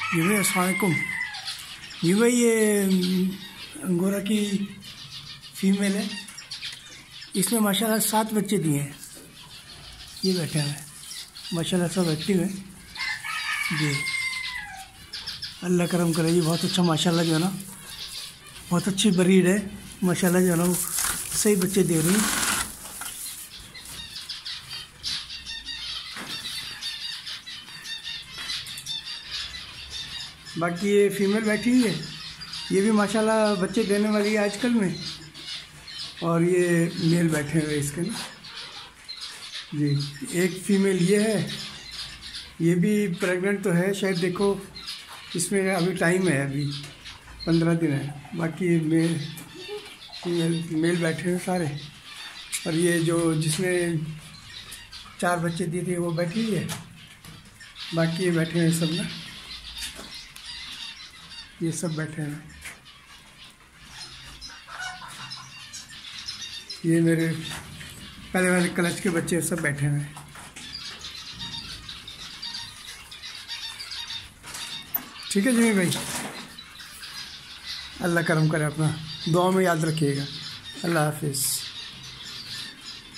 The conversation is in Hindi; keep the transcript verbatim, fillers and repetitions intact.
जी भाई अस्सलाम वालेकुम। जी भाई ये अंगोरा की फीमेल है, इसमें माशाल्लाह सात बच्चे दिए हैं। ये बैठे हैं माशाल्लाह, सब एक्टिव है जी। अल्लाह करम करे जी, बहुत अच्छा माशाल्लाह जो है ना, बहुत अच्छी ब्रीड है माशाल्लाह जो है ना, वो सही बच्चे दे रही हैं। बाकी ये फीमेल बैठी हुई है, ये भी माशाल्लाह बच्चे देने वाली है आजकल में। और ये मेल बैठे हुए इसके ना जी। एक फीमेल ये है, ये भी प्रेग्नेंट तो है शायद, देखो इसमें अभी टाइम है, अभी पंद्रह दिन है। बाकी मेल फीमेल मेल बैठे हैं सारे। और ये जो जिसने चार बच्चे दिए थे वो बैठी हुई है। बाकी ये बैठे हैं सब ना, ये सब बैठे हैं। ये मेरे पहले वाले क्लच के बच्चे सब बैठे हुए हैं। ठीक है जी भाई, अल्लाह करम करे, अपना दुआ में याद रखिएगा। अल्लाह हाफिज़।